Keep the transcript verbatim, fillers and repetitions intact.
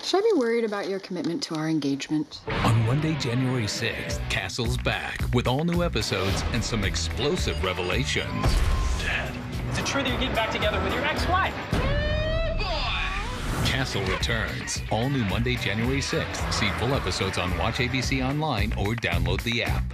Should I be worried about your commitment to our engagement? On Monday, January sixth, Castle's back with all new episodes and some explosive revelations. Dad, is it true that you're getting back together with your ex-wife? Castle returns. All new Monday, January sixth. See full episodes on Watch A B C Online or download the app.